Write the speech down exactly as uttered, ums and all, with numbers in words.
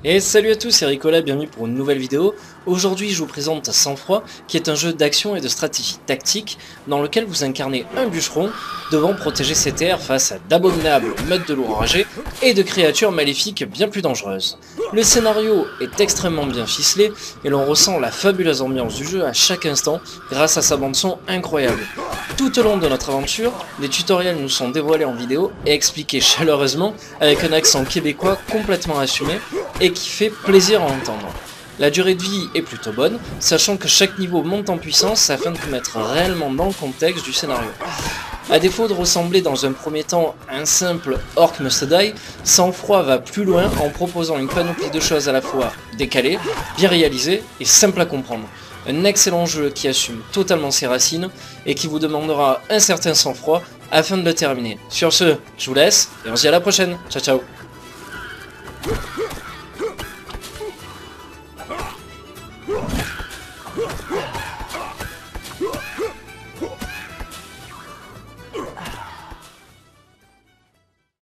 Et salut à tous, c'est Ricola, bienvenue pour une nouvelle vidéo. Aujourd'hui je vous présente Sang-Froid, qui est un jeu d'action et de stratégie tactique dans lequel vous incarnez un bûcheron devant protéger ses terres face à d'abominables meutes de loups enragés et de créatures maléfiques bien plus dangereuses. Le scénario est extrêmement bien ficelé et l'on ressent la fabuleuse ambiance du jeu à chaque instant grâce à sa bande son incroyable. Tout au long de notre aventure, les tutoriels nous sont dévoilés en vidéo et expliqués chaleureusement avec un accent québécois complètement assumé et qui fait plaisir à entendre. La durée de vie est plutôt bonne, sachant que chaque niveau monte en puissance afin de vous mettre réellement dans le contexte du scénario. A défaut de ressembler dans un premier temps à un simple Orc Must Die, Sang-Froid va plus loin en proposant une panoplie de choses à la fois décalées, bien réalisées et simples à comprendre. Un excellent jeu qui assume totalement ses racines et qui vous demandera un certain sang-froid afin de le terminer. Sur ce, je vous laisse et on se dit à la prochaine. Ciao ciao.